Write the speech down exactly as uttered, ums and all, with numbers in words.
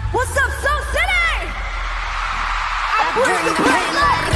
What's up, Soul City? I bring the pain.